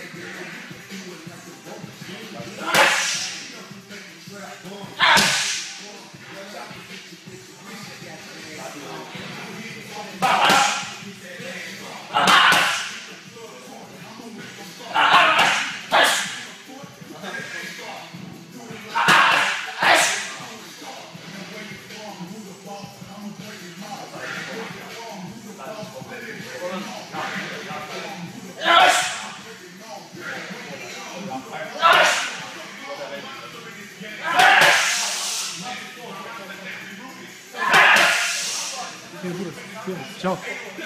Ciao.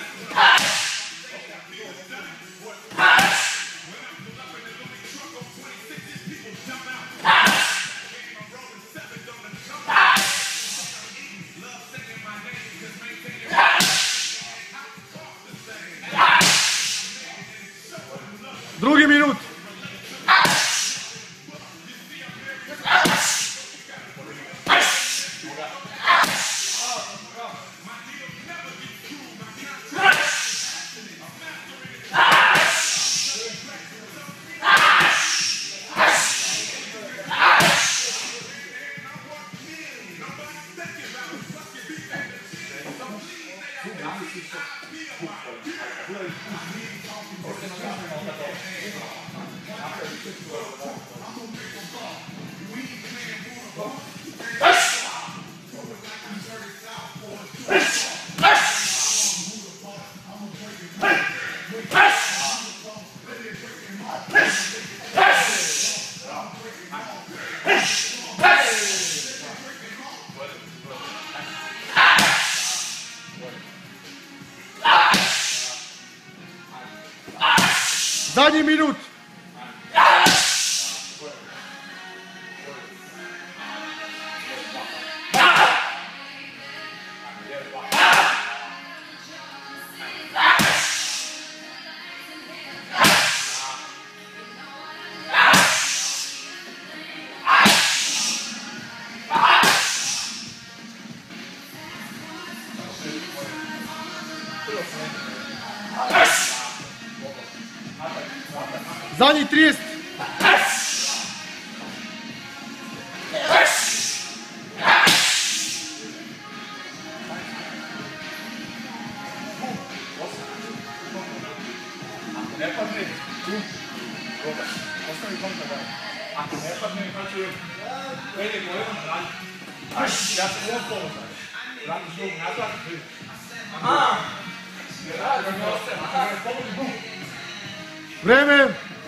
Drugi minut. Zadnji minut. Zadnji 30. Ne padne, ostavi kontra da. Ako ne padne, znači ide kolenom radi. Ja sam u ovom položaju. Radiš nogu nazad. Aha! Ne radi, ne ostaje. Ako ne pomogli bum. Vreme.